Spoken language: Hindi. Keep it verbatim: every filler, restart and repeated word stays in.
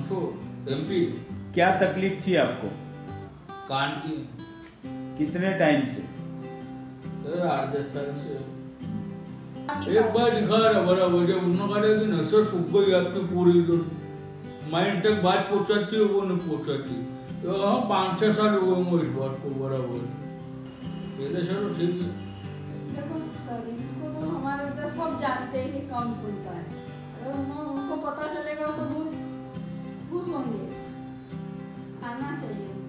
मंसूर एमपी। क्या तकलीफ थी आपको? कान की। कितने टाइम से? आठ दस साल से। एक बार दिखा रहा बराबर, जब उन्होंने कहा कि नसर सूख गई आपकी पूरी, तो माइंड तक बात पहुंचाती है वो नहीं पहुंचाती। तो हाँ पाँच छः साल हुए होंगे इस बात को बराबर। पहले से तो ठीक है। देखो सर, इनको तो हमारे मतलब सब जानते हैं कि कम सुनता है। अगर उनको पता चलेगा तो बहुत खुश होंगे, आना चाहिए।